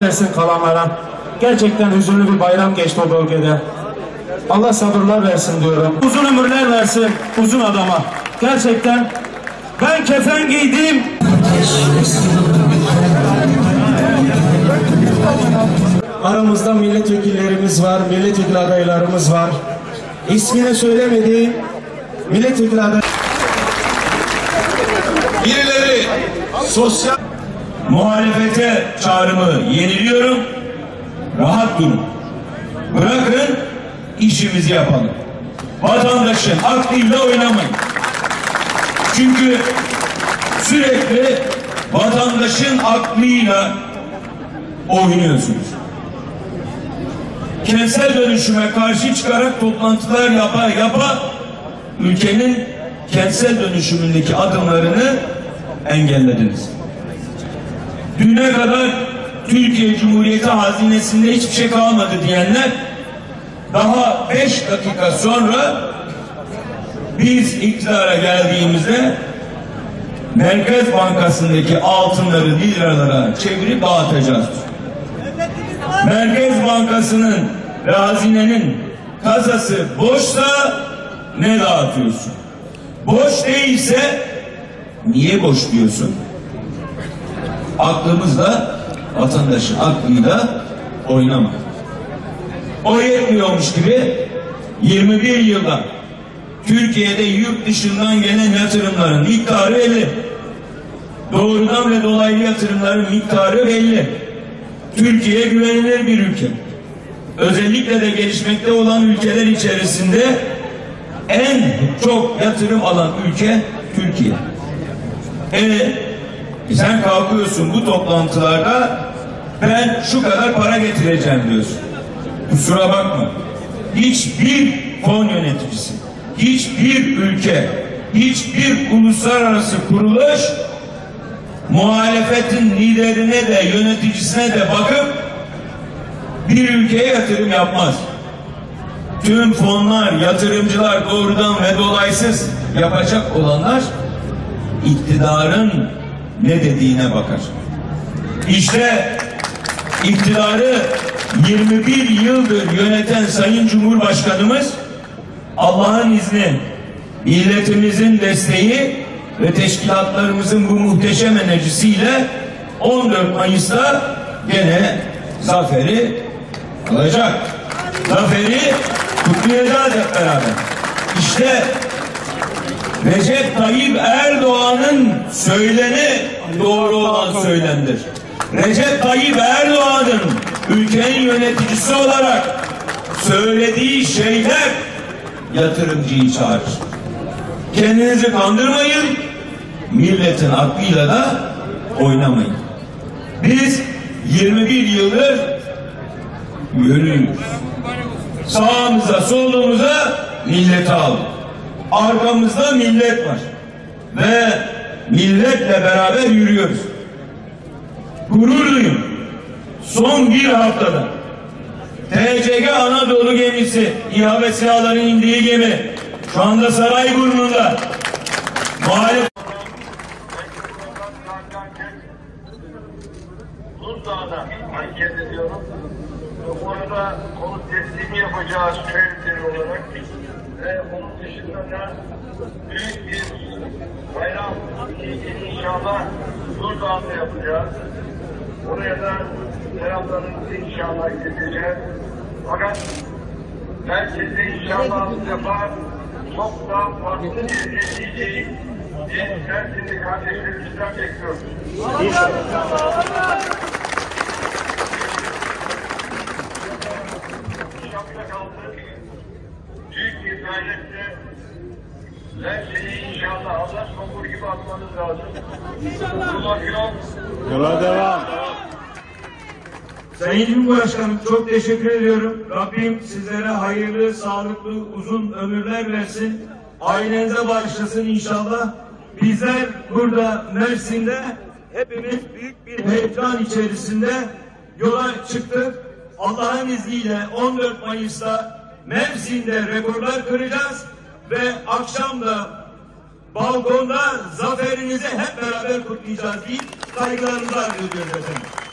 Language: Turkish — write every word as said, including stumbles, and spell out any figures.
versin kalanlara. Gerçekten hüzünlü bir bayram geçti o bölgede. Allah sabırlar versin diyorum. Uzun ömürler versin uzun adama. Gerçekten ben kefen giydim. Aramızda milletvekillerimiz var, milletvekili adaylarımız var. İsmini söylemediğim milletvekili adayları. Birileri sosyal muhalefete çağrımı yeniliyorum. Rahat durun. Bırakın işimizi yapalım. Vatandaşın aklıyla oynamayın. Çünkü sürekli vatandaşın aklıyla oynuyorsunuz. Kentsel dönüşüme karşı çıkarak toplantılar yapa yapa ülkenin kentsel dönüşümündeki adımlarını engellediniz. Düne kadar Türkiye Cumhuriyeti hazinesinde hiçbir şey kalmadı diyenler daha beş dakika sonra biz iktidara geldiğimizde Merkez Bankası'ndaki altınları liralara çevirip dağıtacağız. Merkez Bankası'nın ve hazinenin kasası boşsa ne dağıtıyorsun? Boş değilse niye boş diyorsun? Aklımızla, vatandaşın aklıyla oynama. O yetmiyormuş gibi yirmi bir yılda Türkiye'de yurt dışından gelen yatırımların miktarı belli. Doğrudan ve dolaylı yatırımların miktarı belli. Türkiye güvenilir bir ülke. Özellikle de gelişmekte olan ülkeler içerisinde en çok yatırım alan ülke Türkiye. E, sen kalkıyorsun bu toplantılarda ben şu kadar para getireceğim diyorsun. Kusura bakma. Hiçbir fon yöneticisi, hiçbir ülke, hiçbir uluslararası kuruluş muhalefetin liderine de yöneticisine de bakıp bir ülkeye yatırım yapmaz. Tüm fonlar, yatırımcılar doğrudan ve dolaysız yapacak olanlar iktidarın ne dediğine bakar. İşte iktidarı yirmi bir yıldır yöneten Sayın Cumhurbaşkanımız Allah'ın izni, milletimizin desteği ve teşkilatlarımızın bu muhteşem enerjisiyle on dört Mayıs'ta gene zaferi alacak. Zaferi kutlayacağız hep beraber. İşte Recep Tayyip Erdoğan'ın söyleni doğru olan söylendir. Recep Tayyip Erdoğan'ın ülkenin yöneticisi olarak söylediği şeyler yatırımcıyı çağırır. Kendinizi kandırmayın, milletin aklıyla da oynamayın. Biz yirmi bir yıldır yürüyoruz. Sağımıza, solumuza milleti aldık. Arkamızda millet var. Ve milletle beraber yürüyoruz. Gurur duyun. Son bir haftada T C G Anadolu gemisi, İHA ve SİHA'ların indiği gemi şu anda Sarayburnu'nda. Muhalefet Buzdağ'da hareket ediyorum. Orada konut teslimi yapacağız köyleri olarak ve onun dışında da büyük bir bayram inşallah Buzdağ'da yapacağız. Oraya da selamlarımızı inşallah getireceğiz. Fakat herkese inşallah bu defa çok daha farklı bir neticeyi herkese kardeşlerimizden bekliyoruz. İnşallah. Kaldı. Büyük bir gayretle her şeyi inşallah Allah kompur gibi atmanız lazım. İnşallah. Yola devam. Sayın Cumhurbaşkanım çok teşekkür ediyorum. Rabbim sizlere hayırlı, sağlıklı, uzun ömürler versin. Ailenize bağışlasın inşallah. Bizler burada Mersin'de hepimiz büyük bir heyecan içerisinde yola çıktık. Allah'ın izniyle on dört Mayıs'ta Mersin'de rekorlar kıracağız ve akşam da balkonda zaferinizi hep beraber kutlayacağız deyip saygılarımızı arz ediyoruz efendim.